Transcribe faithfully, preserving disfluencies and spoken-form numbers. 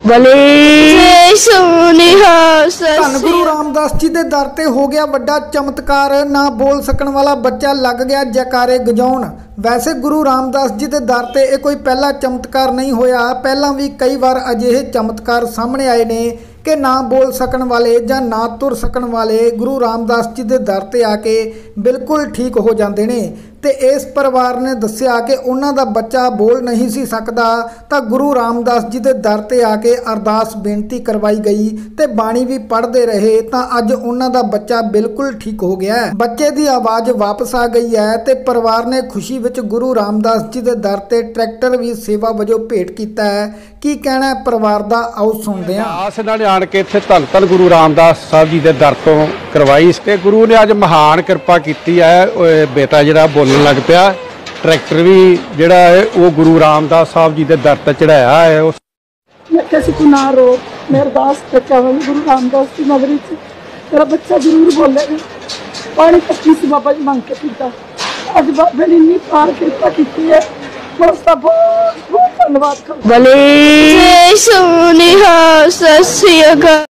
धन गुरु रामदास जी के दर ते हो गया बड़ा चमत्कार। ना बोल सकन वाला बच्चा लग गया जयकारे गजाउण। वैसे गुरु रामदास जी के दर ते ये कोई पहला चमत्कार नहीं होया। पहला भी कई बार अजिहे चमत्कार सामने आए ने कि ना बोल सकन वाले या ना तुर सकन वाले गुरु रामदास जी के दर ते आके बिल्कुल ठीक हो जाते हैं। तो इस परिवार ने दस्सिया कि उन्हों का बच्चा बोल नहीं सी सकता, तो गुरु रामदास जी के दर ते आके अरदास बेनती करवाई गई तो बाणी भी पढ़ते रहे, तो अज उन्हों का बच्चा बिल्कुल ठीक हो गया है। बच्चे की आवाज़ वापस आ गई है। तो परिवार ने खुशी विच गुरु रामदास जी के दर ते ट्रैक्टर भी सेवा वजों भेंट किया है। की कहना है परिवार का, आओ सुनते हैं। आस नाल आण के इत्थे धन धन गुरु रामदास साहब जी के दर तो करवाई ते गुरु ने अज महान कृपा की है। बेटा जिहड़ा बोलण लग पिया, ट्रैक्टर भी जिहड़ा है वो गुरु रामदास साहब जी के दर ते चढ़ाया है। मैं किसी को ना रो, मैं अरदास करता हूं गुरु रामदास की नगरी से मेरा बच्चा जरूर बोलेगा। पानी पक्की से बाबा जी मांग के पीता, अज बाबे ने इन्नी पार कृपा की है। बहुत बहुत धन्यवाद।